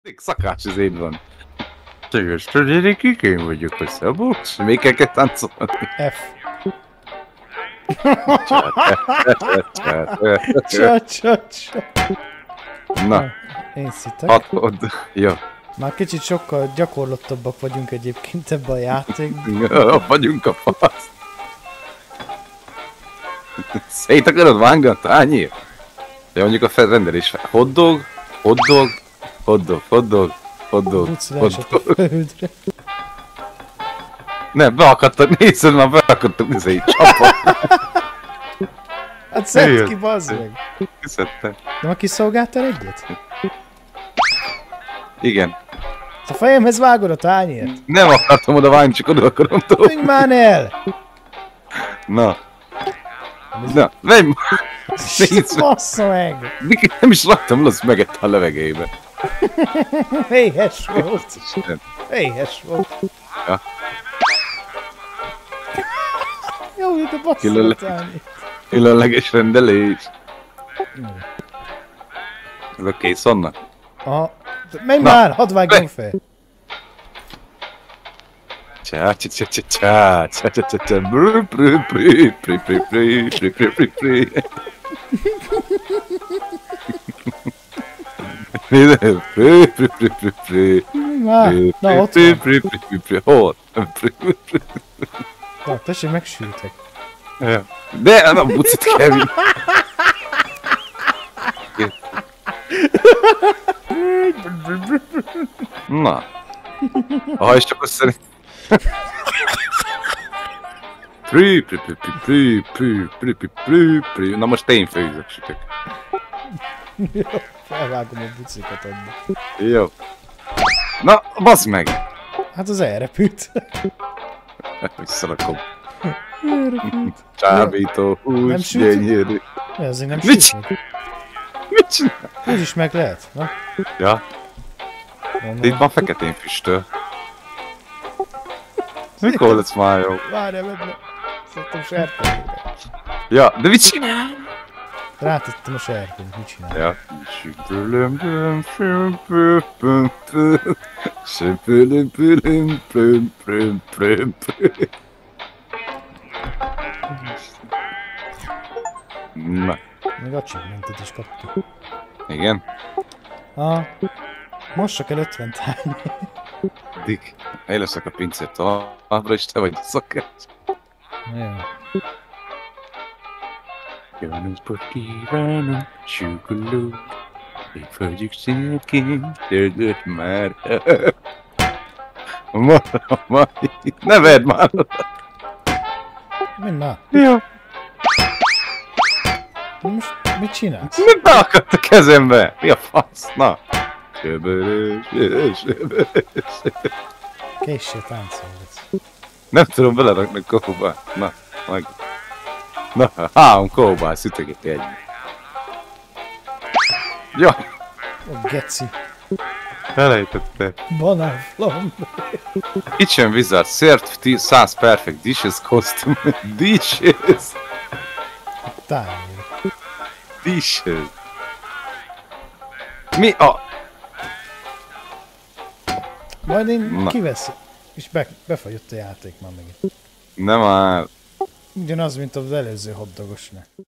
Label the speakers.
Speaker 1: Szakás az én van. Csögös, gyerekek, én vagyok a Szabolcs. Még kell táncolni.
Speaker 2: F. Csa.
Speaker 1: Na,
Speaker 2: Én szitek.
Speaker 1: hatod. Jó.
Speaker 2: Már kicsit sokkal gyakorlottabbak vagyunk egyébként ebben a játékban.
Speaker 1: Vagyunk a fasz. Szét akarod vágni tányér? Ja, mondjuk a felrendelés. Hotdog.
Speaker 2: Buc leesett a földre.
Speaker 1: Ne, beakadtak, nézd már, beakadtak, nézd csapa.
Speaker 2: Hát szedd ki, bazd meg.
Speaker 1: Kiszedtem.
Speaker 2: De ma kiszolgáltál egyet?
Speaker 1: Igen.
Speaker 2: A fejemhez vágod a tányért?
Speaker 1: Nem akartam oda vágni, csak oda akarom dobni.
Speaker 2: Menj már el!
Speaker 1: Na. Na, menj már. Nézd meg.
Speaker 2: Bassza meg!
Speaker 1: Nem is raktam, az megette a levegébe.
Speaker 2: Éhes volt. Éhes volt.
Speaker 1: Ja.
Speaker 2: Jó, de bassza a tányért.
Speaker 1: Különleges rendelés. Ez a kész onnan?
Speaker 2: Aha. Menj már, hadd vágjam fel. Na, ott van. Na, tessék, megsültek.
Speaker 1: De, na, bucit kell vinni. Na. Aha, és csak azt szerint... Na most én főzök, sütök.
Speaker 2: Felvágom a bucikat adni.
Speaker 1: Jó. Na, bassz meg!
Speaker 2: Hát az elrepült.
Speaker 1: Visszarakom.
Speaker 2: Elrepült.
Speaker 1: Csábító, hús, gyönyörű.
Speaker 2: De azért nem
Speaker 1: Mit
Speaker 2: süt meg.
Speaker 1: Mit csinál?
Speaker 2: Úgy is meg lehet, na?
Speaker 1: Ja, de itt van feketén füstöl. Mikor lesz már jó?
Speaker 2: Várjál, vedd le. Szedtem serpenyőre.
Speaker 1: Ja, de mit csinál?
Speaker 2: Rátettem a serpenyt, mit csinál?
Speaker 1: Ja. Na,
Speaker 2: Még achievementet is kaptuk.
Speaker 1: igen.
Speaker 2: Most csak el 50 tány.
Speaker 1: Dick, én leszek a pincért továbbra is, te vagy a szakács.
Speaker 2: Jó.
Speaker 1: Jánosport kívánom, sugaló, még földjük színként, törgött már. Ne vedd már!
Speaker 2: Menj már.
Speaker 1: Jó.
Speaker 2: Most mit csinálsz?
Speaker 1: Mit beakadt a kezembe? Mi a fasz? Na.
Speaker 2: Készsél táncolgatsz.
Speaker 1: Nem tudom belerakni a kóba. Na, meg. Na, 3 kóbát szütögeti egy. Ja,
Speaker 2: Ó, geci.
Speaker 1: elejtette.
Speaker 2: Banánflambe.
Speaker 1: Kitchen Wizard, served 100 perfect dishes, custom dishes.
Speaker 2: Tányér.
Speaker 1: Dishes. Mi a...
Speaker 2: Majd én
Speaker 1: Na.
Speaker 2: kiveszem. És befagyott a játék már megint.
Speaker 1: Nem már...
Speaker 2: Ugyanaz, mint az előző hotdogosnál.